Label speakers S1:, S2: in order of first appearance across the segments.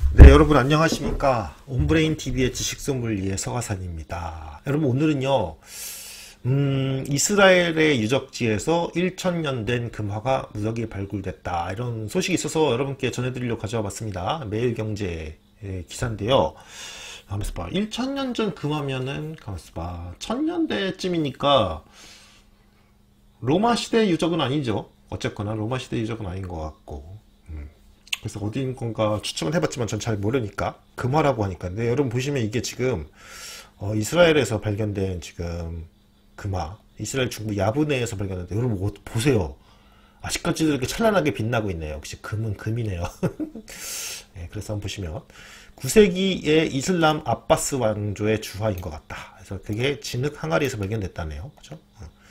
S1: 네, 여러분 안녕하십니까. 온브레인TV의 지식소믈리의 서가산입니다. 여러분 오늘은요 이스라엘의 유적지에서 1000년 된 금화가 무더기에 발굴됐다, 이런 소식이 있어서 여러분께 전해드리려고 가져와 봤습니다. 매일경제 기사인데요. 가만있어 봐. 1000년 전 금화면은 가만있어 봐, 1000년대쯤이니까 로마 시대 유적은 아니죠. 어쨌거나 로마 시대 유적은 아닌 것 같고, 그래서 어디인 건가 추측은 해봤지만 전 잘 모르니까 금화라고 하니까. 근데 여러분 보시면 이게 지금 이스라엘에서 발견된 지금 금화, 이스라엘 중부 야브네에서 발견됐는데, 여러분 보세요. 아직까지도 이렇게 찬란하게 빛나고 있네요. 역시 금은 금이네요. 네, 그래서 한번 보시면 9세기의 이슬람 아바스 왕조의 주화인 것 같다. 그래서 그게 진흙 항아리에서 발견됐다네요. 그죠?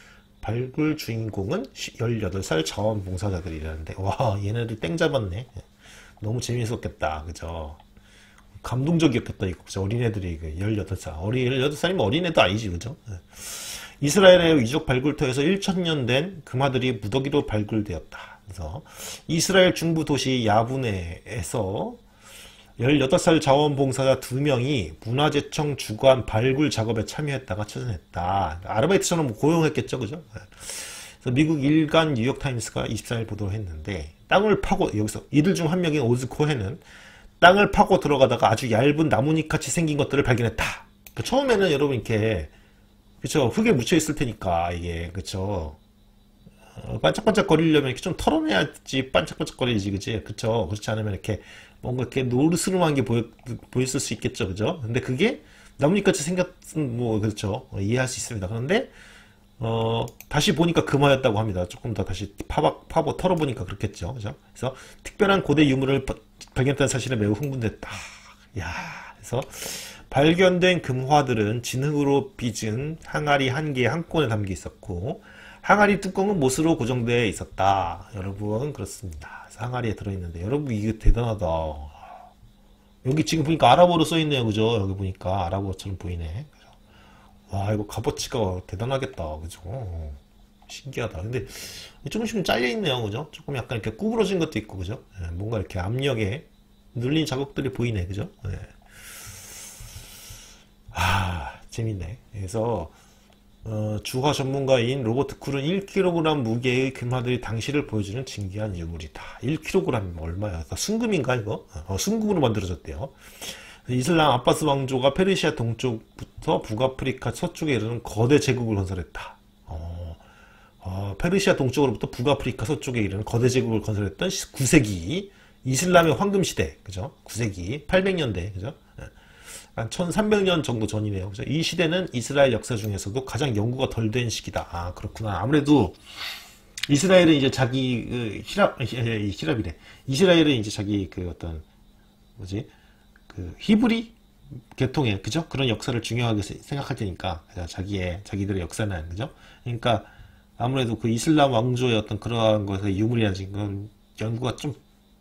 S1: 발굴 주인공은 18살 자원봉사자들이라는데, 와, 얘네들 땡 잡았네. 너무 재미있었겠다. 그죠? 감동적이었겠다. 이거. 그죠? 어린애들이 18살. 18살이면 어린애도 아니지. 그죠? 이스라엘의 유적 발굴터에서 1000년 된 금화들이 무더기로 발굴되었다. 그래서 이스라엘 중부 도시 야브네에서 18살 자원봉사자 2명이 문화재청 주관 발굴 작업에 참여했다가 찾아냈다. 아르바이트처럼 고용했겠죠. 그죠? 그래서 미국 일간 뉴욕타임스가 24일 보도를 했는데, 땅을 파고, 여기서 이들 중 한 명인 오즈 코헨은 땅을 파고 들어가다가 아주 얇은 나뭇잎 같이 생긴 것들을 발견했다. 그러니까 처음에는 여러분 이렇게, 그쵸, 흙에 묻혀 있을 테니까 이게, 그쵸, 반짝반짝 거리려면 이렇게 좀 털어내야지 반짝반짝거리지, 그치? 그쵸? 그렇지 않으면 이렇게 뭔가 이렇게 노르스름한 게 보였을 수 있겠죠, 그죠? 근데 그게 나뭇잎같이 생겼은 뭐, 그렇죠, 이해할 수 있습니다. 그런데 다시 보니까 금화였다고 합니다. 조금 더 다시 파보 털어보니까 그렇겠죠, 그죠? 그래서 특별한 고대 유물을 발견했다는 사실에 매우 흥분됐다. 야, 그래서 발견된 금화들은 진흙으로 빚은 항아리 한 개에 한 건에 담겨 있었고, 항아리 뚜껑은 못으로 고정되어 있었다. 여러분, 그렇습니다. 그래서 항아리에 들어있는데, 여러분 이거 대단하다. 여기 지금 보니까 아랍어로 써있네요. 그죠? 여기 보니까 아랍어처럼 보이네. 와, 이거 값어치가 대단하겠다. 그죠? 신기하다. 근데 조금씩 잘려있네요. 그죠? 조금 약간 이렇게 구부러진 것도 있고, 그죠? 네, 뭔가 이렇게 압력에 눌린 자국들이 보이네. 그죠? 네. 재밌네. 그래서 주화 전문가인 로버트 쿨은 1kg 무게의 금화들이 당시를 보여주는 진귀한 유물이다. 1kg이면 얼마야? 순금인가 이거? 순금으로 만들어졌대요. 이슬람 아바스 왕조가 페르시아 동쪽부터 북아프리카 서쪽에 이르는 거대 제국을 건설했다. 페르시아 동쪽으로부터 북아프리카 서쪽에 이르는 거대 제국을 건설했던 9세기 이슬람의 황금시대, 그죠? 9세기 800년대, 그죠? 한 1300년 정도 전이네요. 그죠? 이 시대는 이스라엘 역사 중에서도 가장 연구가 덜 된 시기다. 그렇구나. 아무래도 이스라엘은 이제 자기 히랍이래. 이스라엘은 이제 자기 어떤 뭐지? 히브리 계통의, 그죠? 그런 역사를 중요하게 생각할 테니까, 자기들의 역사는, 그죠? 그러니까 아무래도 그 이슬람 왕조의 어떤 그러한 것의 유물이라든지 그런 연구가 좀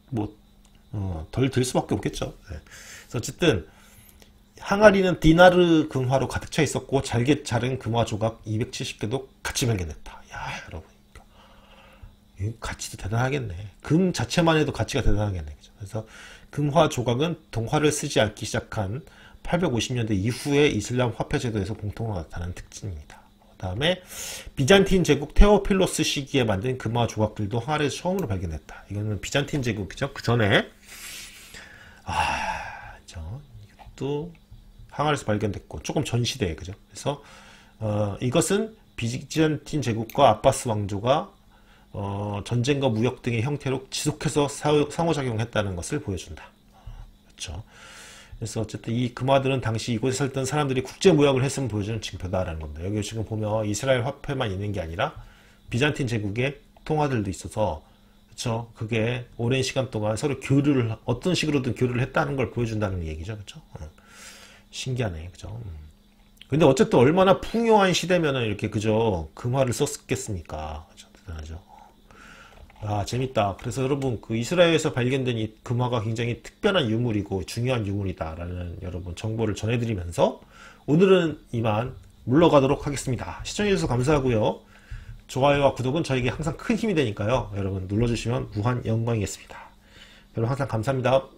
S1: 덜 될 수밖에 없겠죠. 네. 그래서 어쨌든 항아리는 디나르 금화로 가득 차 있었고, 잘게 자른 금화 조각 270개도 같이 발견됐다. 야, 여러분, 이 가치도 대단하겠네. 금 자체만 해도 가치가 대단하겠네. 그죠? 그래서 금화 조각은 동화를 쓰지 않기 시작한 850년대 이후의 이슬람 화폐 제도에서 공통으로 나타나는 특징입니다. 그 다음에 비잔틴 제국 테오필로스 시기에 만든 금화 조각들도 항아리에서 처음으로 발견됐다. 이거는 비잔틴 제국이죠. 그 전에 이것도 항아리에서 발견됐고, 조금 전 시대에, 그죠? 그래서 이것은 비잔틴 제국과 아바스 왕조가 전쟁과 무역 등의 형태로 지속해서 상호작용했다는 것을 보여준다. 그렇죠? 그래서 어쨌든 이 금화들은 당시 이곳에 살던 사람들이 국제 무역을 했으면 보여주는 징표다라는 겁니다. 여기 지금 보면 이스라엘 화폐만 있는 게 아니라 비잔틴 제국의 통화들도 있어서, 그렇죠? 그게 오랜 시간 동안 서로 어떤 식으로든 교류를 했다는 걸 보여준다는 얘기죠. 그렇죠? 신기하네. 그죠? 근데 어쨌든 얼마나 풍요한 시대면은 이렇게, 그죠? 금화를 썼겠습니까? 그죠? 대단하죠. 재밌다. 그래서 여러분, 이스라엘에서 발견된 이 금화가 굉장히 특별한 유물이고 중요한 유물이다라는 여러분 정보를 전해드리면서 오늘은 이만 물러가도록 하겠습니다. 시청해주셔서 감사하고요. 좋아요와 구독은 저에게 항상 큰 힘이 되니까요. 여러분 눌러주시면 무한 영광이겠습니다. 여러분 항상 감사합니다.